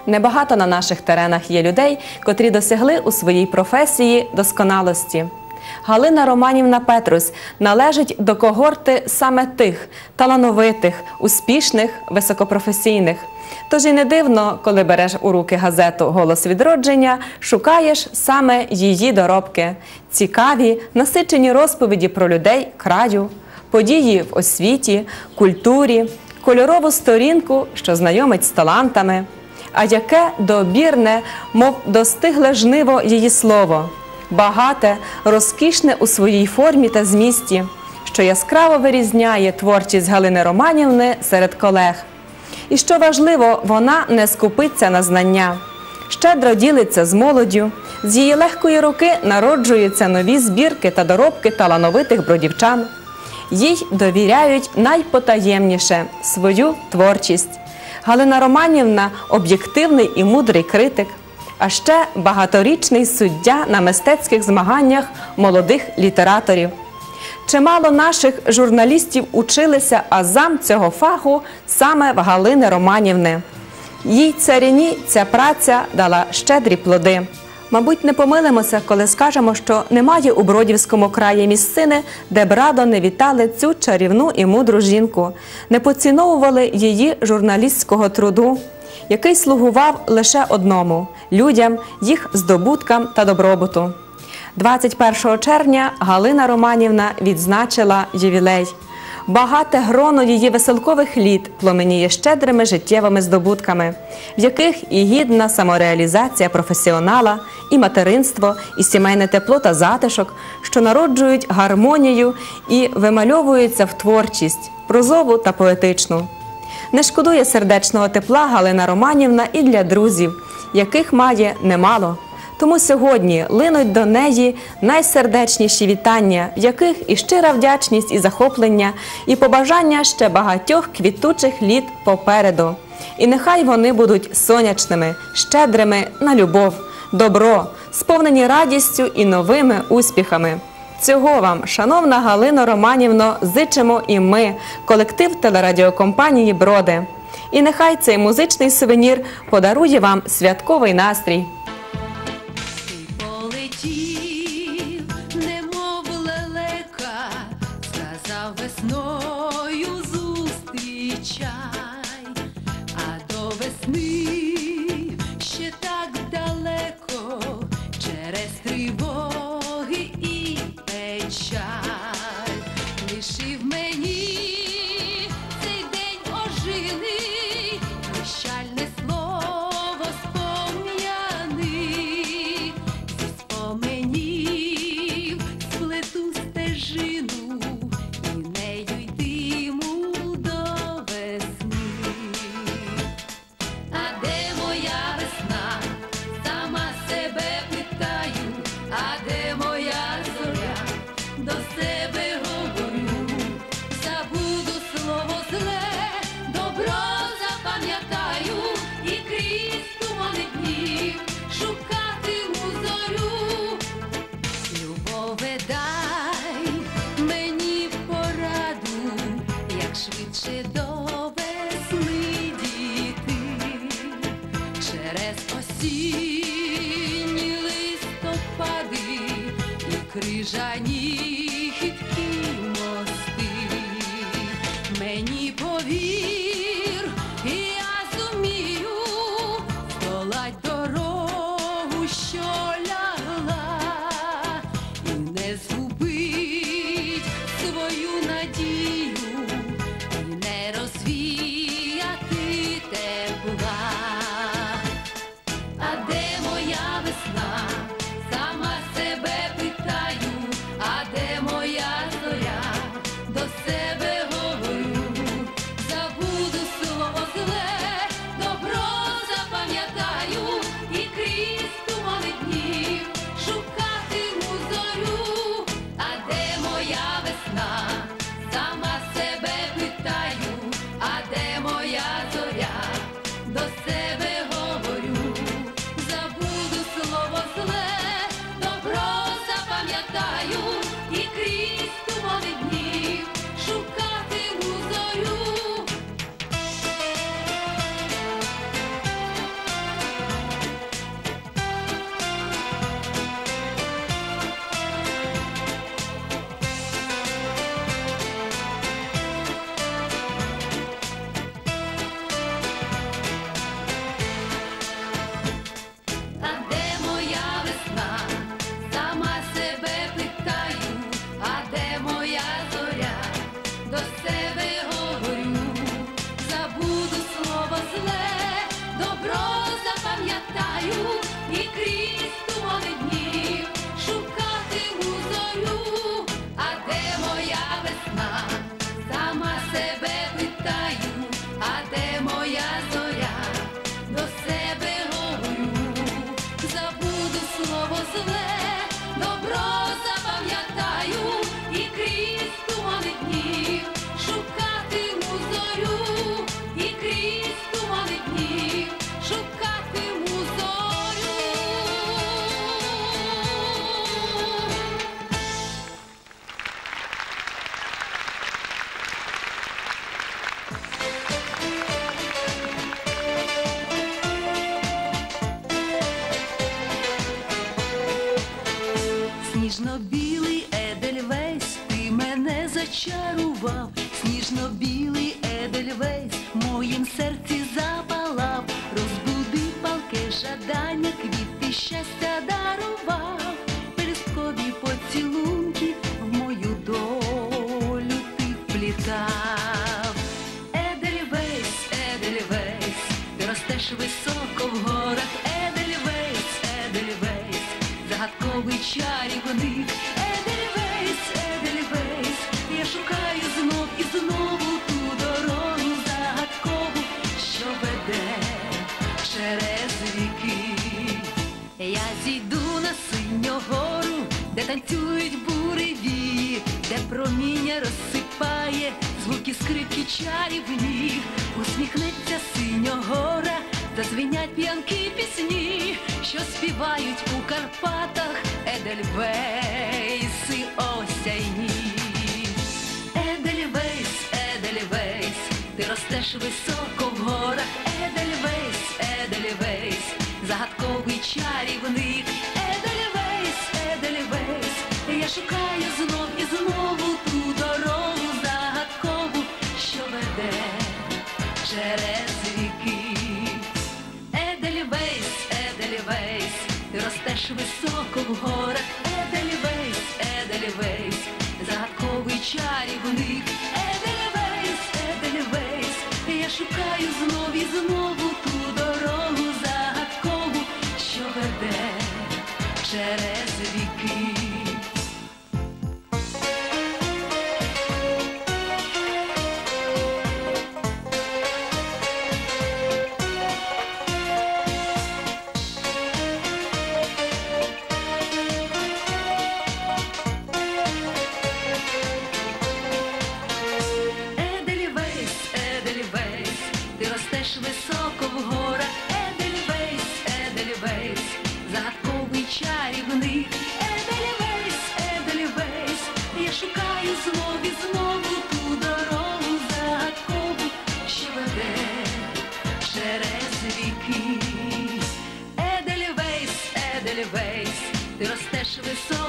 небагато на наших теренах є людей, котрі досягли у своїй професії досконалості. Галина Романівна Петрусь належить до когорти саме тих талановитих, успішних, високопрофесійних. Тож і не дивно, коли береш у руки газету «Голос відродження», шукаєш саме її доробки. Цікаві, насичені розповіді про людей краю, події в освіті, культурі, кольорову сторінку, що знайомить з талантами. А яке добірне, мов достигле жниво її слово. Багате, розкішне у своїй формі та змісті, що яскраво вирізняє творчість Галини Романівни серед колег. І що важливо, вона не скупиться на знання, щедро ділиться з молоддю, з її легкої руки народжуються нові збірки та доробки талановитих бродівчан. Їй довіряють найпотаємніше – свою творчість. Галина Романівна – об'єктивний і мудрий критик, а ще багаторічний суддя на мистецьких змаганнях молодих літераторів. Чимало наших журналістів училися азам цього фаху саме в Галини Романівни. Їй царині ця праця дала щедрі плоди. Мабуть, не помилимося, коли скажемо, що немає у Бродівському краї місцини, де б радо не вітали цю чарівну і мудру жінку, не поціновували її журналістського труду, який слугував лише одному – людям, їх здобуткам та добробуту. 21 червня Галина Романівна відзначила ювілей. Багате гроно її веселкових літ пломеніє щедрими життєвими здобутками, в яких і гідна самореалізація професіонала, і материнство, і сімейне тепло та затишок, що народжують гармонію і вимальовуються в творчість, прозову та поетичну. Не шкодує сердечного тепла Галина Романівна і для друзів, яких має немало. Тому сьогодні линуть до неї найсердечніші вітання, в яких і щира вдячність, і захоплення, і побажання ще багатьох квітучих літ попереду. І нехай вони будуть сонячними, щедрими на любов, добро, сповнені радістю і новими успіхами. Цього вам, шановна Галино Романівно, зичимо і ми, колектив телерадіокомпанії «Броди». І нехай цей музичний сувенір подарує вам святковий настрій. Весною зустрічай, а до весни ще так далеко, через тривоги і печаль. Лишив мені цей день оживний, прощальне слово спом'яни, зі споменів сплету стежину, швидше до весни дійти, через осінні листопади і крижані хиткі мости. Мені повір, і я зумію здолать дорогу, що лягла, і не згубить свою надію, розвіяти тепла. А де моя весна? Сама себе питаю. А де моя зоря? До себе говорю. Забуду слово зле, добро запам'ятаю, і крізь тумани днів шукатиму зорю. А де моя весна? Сама себе питаю. А де моя зоря? До себе говорю. Забуду слово моїм серці запалав, розбудив палке жадання, квіти щастя дарував, пелюсткові поцілунки в мою долю ти вплітав. Едельвейс, ти ростеш високо в горах. Едельвейс, загадковий чарівник. Едельвейс, я шукаю знов і знову ту дорогу загадкову, що веде через віки. Я зійду на синю гору, де танцюють буревії, де проміння розсипає звуки скрипки чарівні. Усміхнеться синя гора, зазвенять п'янкі пісні, що співають у Карпатах едельвейси осяйні. Едельвейс, ти ростеш високо в горах. Едельвейс, загадковий чарівник. Едельвейс, я шукаю знов і знову ту дорогу загадкову, що веде через віки. Едельвейс, ти ростеш високо в горах. Едельвейс, загадковий чарівник. Едельвейс, я шукаю знов і знову ту дорогу загадкову, що веде через віки. Едельвейс, ти ростеш високо в горах. Едельвейс, загадковий чарівник. Едельвейс, я шукаю знов і знову ту дорогу загадкову, що веде через віки. Едельвейс, ти ростеш високо